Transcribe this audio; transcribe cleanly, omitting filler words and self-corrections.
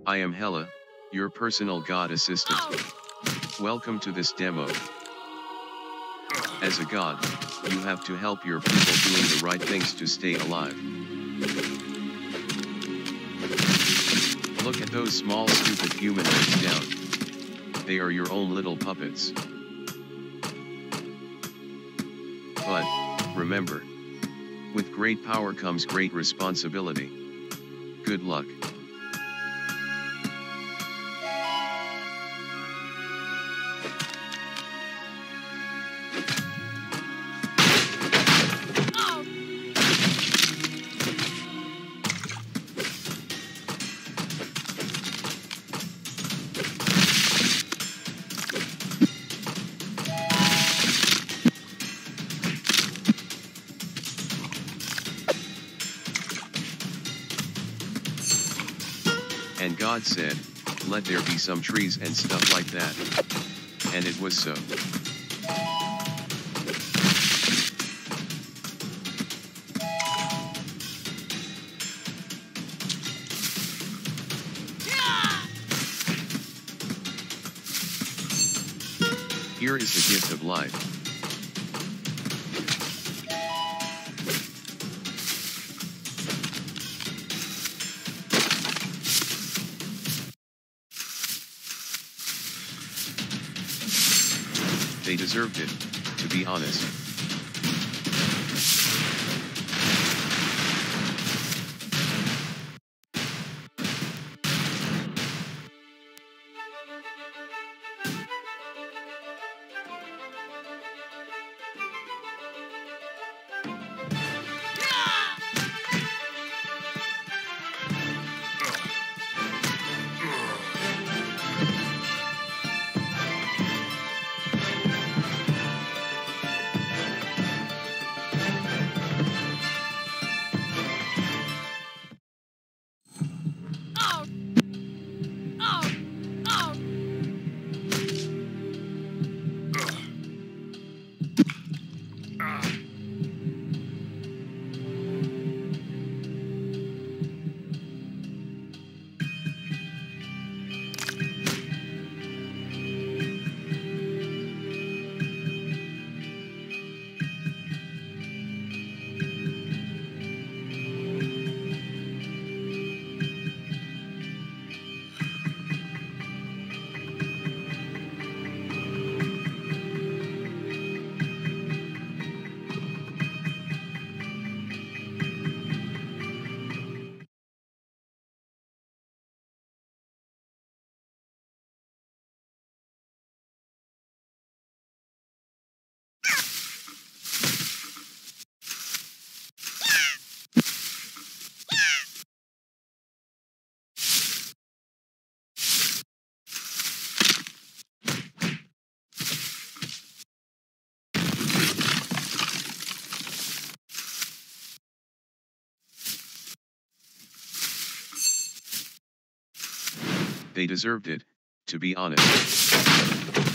I am Hella, your personal god assistant. Welcome to this demo. As a god, you have to help your people doing the right things to stay alive. Look at those small stupid humanoids down. They are your own little puppets. But, remember, with great power comes great responsibility. Good luck. And God said, let there be some trees and stuff like that. And it was so. Here is the gift of life. They deserved it, to be honest. They deserved it, to be honest.